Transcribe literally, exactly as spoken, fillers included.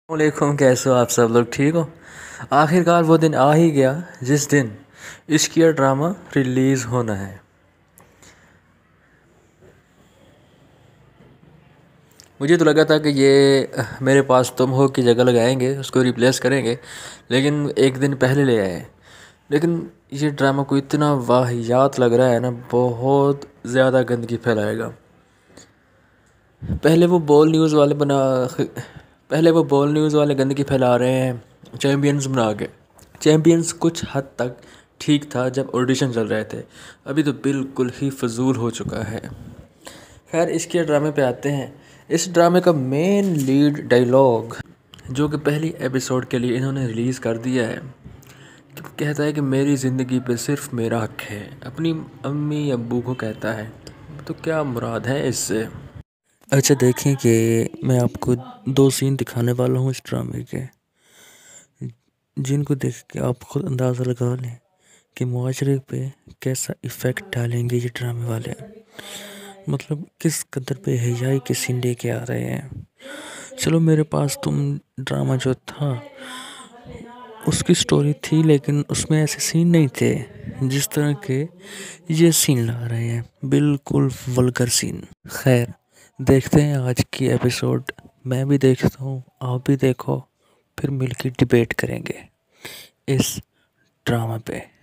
वालेकुम, कैसे हो आप सब लोग? ठीक हो? आखिरकार वो दिन आ ही गया जिस दिन इश्क या ड्रामा रिलीज़ होना है। मुझे तो लगा था कि ये मेरे पास तुम हो की जगह लगाएंगे, उसको रिप्लेस करेंगे, लेकिन एक दिन पहले ले आए। लेकिन ये ड्रामा को इतना वाहियात लग रहा है ना, बहुत ज़्यादा गंदगी फैलाएगा। पहले वो बॉल न्यूज़ वाले बना पहले वो बॉल न्यूज़ वाले गंदगी फैला रहे हैं चैम्पियंस बना के। चैम्पियंस कुछ हद तक ठीक था जब ऑडिशन चल रहे थे, अभी तो बिल्कुल ही फजूल हो चुका है। खैर, इसके ड्रामे पे आते हैं। इस ड्रामे का मेन लीड डायलॉग जो कि पहली एपिसोड के लिए इन्होंने रिलीज़ कर दिया है, तो कहता है कि मेरी ज़िंदगी पे सिर्फ मेरा हक है। अपनी अम्मी अब्बू को कहता है। तो क्या मुराद है इससे? अच्छा, देखें कि मैं आपको दो सीन दिखाने वाला हूँ इस ड्रामे के, जिनको देख के आप खुद अंदाज़ा लगा लें कि मुआशरे पे कैसा इफ़ेक्ट डालेंगे ये ड्रामे वाले। मतलब किस कदर पे हयाई के सीन लेके आ रहे हैं। चलो, मेरे पास तुम ड्रामा जो था उसकी स्टोरी थी, लेकिन उसमें ऐसे सीन नहीं थे जिस तरह के ये सीन ला रहे हैं, बिल्कुल वल्गर सीन। खैर, देखते हैं आज की एपिसोड। मैं भी देखता हूँ, आप भी देखो, फिर मिलकर डिबेट करेंगे इस ड्रामा पे।